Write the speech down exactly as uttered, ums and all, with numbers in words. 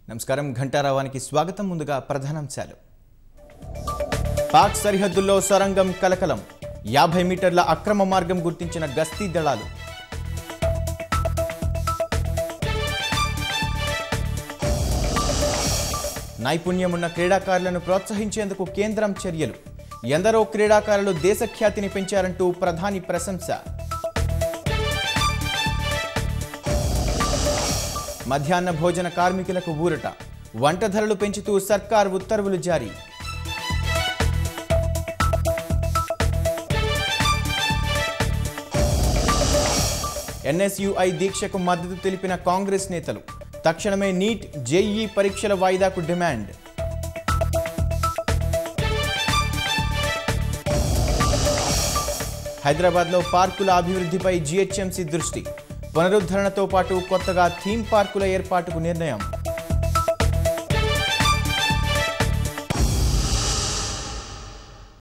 నమస్కారం ఘంటారావానికి స్వాగతం ముందుగా ప్రధానాంశాలు పాక్ సరిహద్దుల్లో సొరంగం కలకలం యాభై మీటర్ల అక్రమ మార్గం గుర్తించిన గస్తీ దళాలు నైపుణ్యమున్న క్రీడాకారులను ప్రోత్సహించేందుకు కేంద్రం చర్యలు ఎందరో క్రీడాకారులు దేశఖ్యాతిని పెంచారంటూ ప్రధాని ప్రశంస మధ్యాహ్న భోజన కార్మికులకు ఊరట వంట ధరలు పెంచుతూ సర్కార్ ఉత్తర్వులు జారీ ఎన్ఎస్యుఐ దీక్షకు మద్దతు తెలిపిన కాంగ్రెస్ నేతలు తక్షణమే నీట్ జేఈఈ పరీక్షల వాయిదాకు డిమాండ్ హైదరాబాద్లో పార్కుల అభివృద్ధిపై జీహెచ్ఎంసీ దృష్టి పునరుద్ధరణతో పాటు కొత్తగా థీమ్ పార్కుల ఏర్పాటుకు నిర్ణయం